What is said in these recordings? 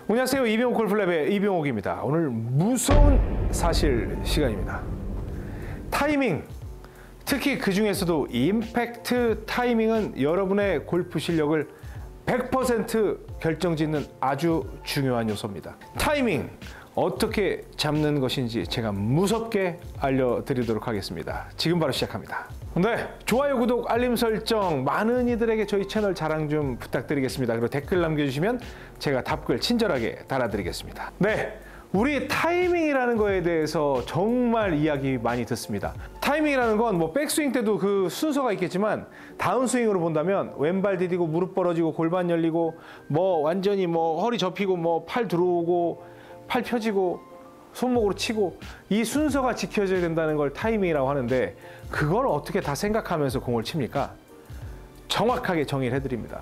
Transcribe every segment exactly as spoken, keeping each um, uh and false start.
안녕하세요. 이병옥 골프랩의 이병옥입니다. 오늘 무서운 사실 시간입니다. 타이밍, 특히 그 중에서도 임팩트 타이밍은 여러분의 골프 실력을 백 퍼센트 결정짓는 아주 중요한 요소입니다. 타이밍, 어떻게 잡는 것인지 제가 무섭게 알려드리도록 하겠습니다. 지금 바로 시작합니다. 네, 좋아요, 구독, 알림 설정, 많은 이들에게 저희 채널 자랑 좀 부탁드리겠습니다. 그리고 댓글 남겨주시면 제가 답글 친절하게 달아드리겠습니다. 네, 우리 타이밍이라는 거에 대해서 정말 이야기 많이 듣습니다. 타이밍이라는 건 뭐 백스윙 때도 그 순서가 있겠지만 다운스윙으로 본다면 왼발 디디고 무릎 벌어지고 골반 열리고 뭐 완전히 뭐 허리 접히고 뭐 팔 들어오고 팔 펴지고 손목으로 치고 이 순서가 지켜져야 된다는 걸 타이밍이라고 하는데, 그걸 어떻게 다 생각하면서 공을 칩니까? 정확하게 정의를 해드립니다.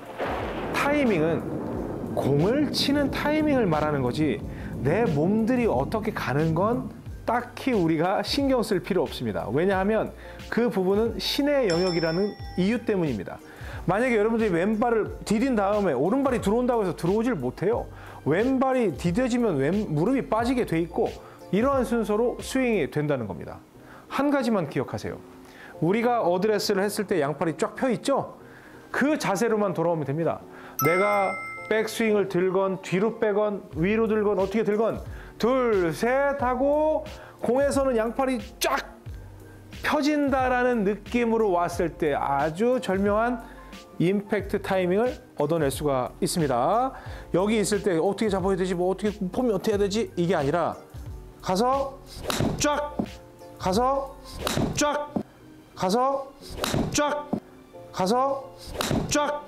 타이밍은 공을 치는 타이밍을 말하는 거지, 내 몸들이 어떻게 가는 건 딱히 우리가 신경 쓸 필요 없습니다. 왜냐하면 그 부분은 신의 영역이라는 이유 때문입니다. 만약에 여러분들이 왼발을 디딘 다음에 오른발이 들어온다고 해서 들어오질 못해요. 왼발이 디뎌지면 왼 무릎이 빠지게 돼 있고, 이러한 순서로 스윙이 된다는 겁니다. 한 가지만 기억하세요. 우리가 어드레스를 했을 때 양팔이 쫙 펴 있죠? 그 자세로만 돌아오면 됩니다. 내가 백스윙을 들건 뒤로 빼건 위로 들건 어떻게 들건 둘, 셋 하고 공에서는 양팔이 쫙 펴진다라는 느낌으로 왔을 때 아주 절묘한 임팩트 타이밍을 얻어낼 수가 있습니다. 여기 있을 때 어떻게 잡아야 되지, 뭐 어떻게 폼이 어떻게 해야 되지, 이게 아니라 가서 쫙, 가서 쫙, 가서 쫙, 가서 쫙.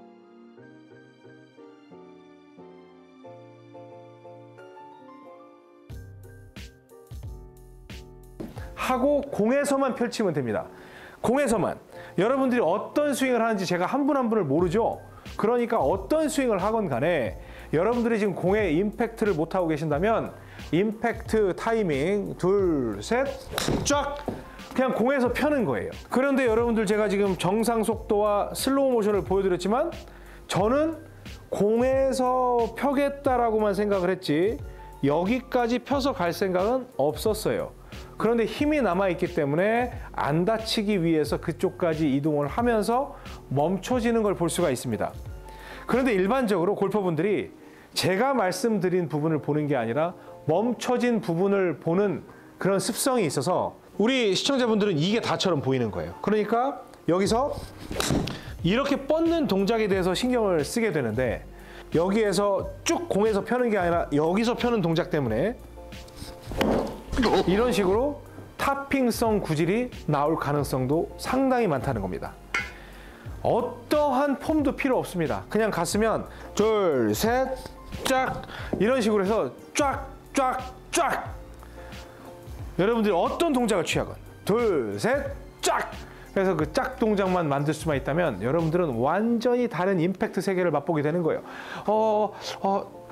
하고 공에서만 펼치면 됩니다. 공에서만. 여러분들이 어떤 스윙을 하는지 제가 한 분 한 분을 모르죠. 그러니까 어떤 스윙을 하건 간에 여러분들이 지금 공에 임팩트를 못하고 계신다면 임팩트 타이밍 둘, 셋, 쫙! 그냥 공에서 펴는 거예요. 그런데 여러분들, 제가 지금 정상 속도와 슬로우 모션을 보여드렸지만 저는 공에서 펴겠다라고만 생각을 했지 여기까지 펴서 갈 생각은 없었어요. 그런데 힘이 남아있기 때문에 안 다치기 위해서 그쪽까지 이동을 하면서 멈춰지는 걸 볼 수가 있습니다. 그런데 일반적으로 골퍼분들이 제가 말씀드린 부분을 보는 게 아니라 멈춰진 부분을 보는 그런 습성이 있어서 우리 시청자분들은 이게 다처럼 보이는 거예요. 그러니까 여기서 이렇게 뻗는 동작에 대해서 신경을 쓰게 되는데, 여기에서 쭉 공에서 펴는 게 아니라 여기서 펴는 동작 때문에 이런 식으로 타핑성 구질이 나올 가능성도 상당히 많다는 겁니다. 어떠한 폼도 필요 없습니다. 그냥 갔으면 둘, 셋, 쫙, 이런 식으로 해서 쫙, 쫙, 쫙. 여러분들이 어떤 동작을 취하건 둘, 셋, 쫙. 그래서 그 짝 동작만 만들 수만 있다면 여러분들은 완전히 다른 임팩트 세계를 맛보게 되는 거예요. 어, 어,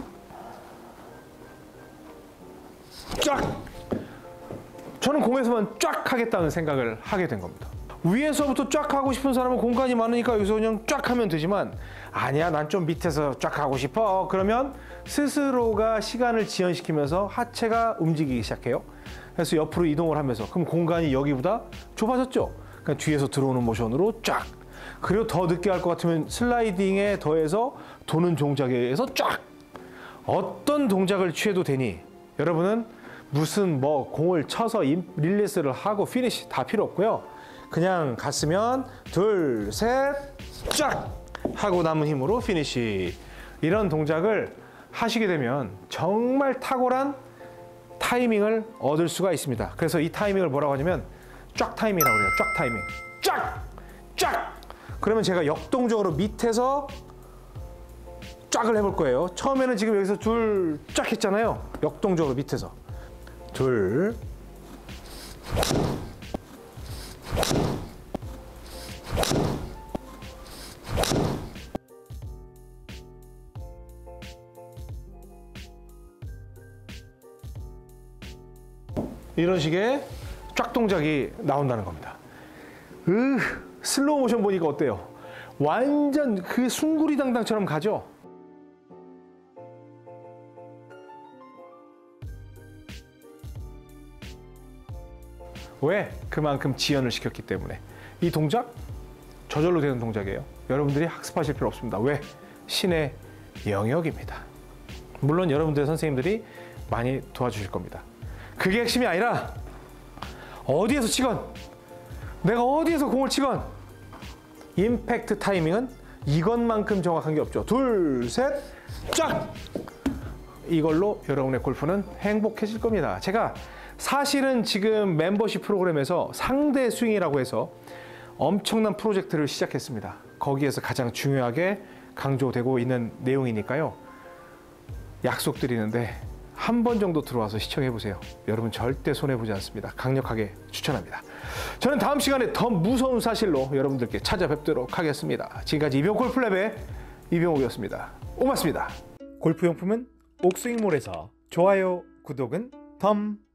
쫙! 저는 공에서만 쫙 하겠다는 생각을 하게 된 겁니다. 위에서부터 쫙 하고 싶은 사람은 공간이 많으니까 여기서 그냥 쫙 하면 되지만, 아니야, 난 좀 밑에서 쫙 하고 싶어. 그러면 스스로가 시간을 지연시키면서 하체가 움직이기 시작해요. 그래서 옆으로 이동을 하면서, 그럼 공간이 여기보다 좁아졌죠? 그러니까 뒤에서 들어오는 모션으로 쫙. 그리고 더 늦게 할 것 같으면 슬라이딩에 더해서 도는 동작에 의해서 쫙. 어떤 동작을 취해도 되니 여러분은 무슨 뭐 공을 쳐서 릴리스를 하고 피니시 다 필요 없고요. 그냥 갔으면 둘, 셋, 쫙 하고 남은 힘으로 피니시. 이런 동작을 하시게 되면 정말 탁월한 타이밍을 얻을 수가 있습니다. 그래서 이 타이밍을 뭐라고 하냐면 쫙 타이밍이라고 그래요. 쫙 타이밍. 쫙! 쫙! 그러면 제가 역동적으로 밑에서 쫙을 해볼 거예요. 처음에는 지금 여기서 둘 쫙 했잖아요. 역동적으로 밑에서 둘, 이런 식의 쫙 동작이 나온다는 겁니다. 으, 슬로우 모션 보니까 어때요? 완전 그 숭구리당당처럼 가죠? 왜? 그만큼 지연을 시켰기 때문에. 이 동작 저절로 되는 동작이에요. 여러분들이 학습하실 필요 없습니다. 왜? 신의 영역입니다. 물론 여러분들의 선생님들이 많이 도와주실 겁니다. 그게 핵심이 아니라 어디에서 치건, 내가 어디에서 공을 치건 임팩트 타이밍은 이것만큼 정확한 게 없죠. 둘, 셋, 쫙! 이걸로 여러분의 골프는 행복해질 겁니다. 제가 사실은 지금 멤버십 프로그램에서 상대 스윙이라고 해서 엄청난 프로젝트를 시작했습니다. 거기에서 가장 중요하게 강조되고 있는 내용이니까요. 약속드리는데 한 번 정도 들어와서 시청해 보세요. 여러분 절대 손해보지 않습니다. 강력하게 추천합니다. 저는 다음 시간에 더 무서운 사실로 여러분들께 찾아뵙도록 하겠습니다. 지금까지 이병옥 골프랩의 이병옥이었습니다. 고맙습니다. 골프용품은 옥스윙몰에서 좋아요, 구독은 덤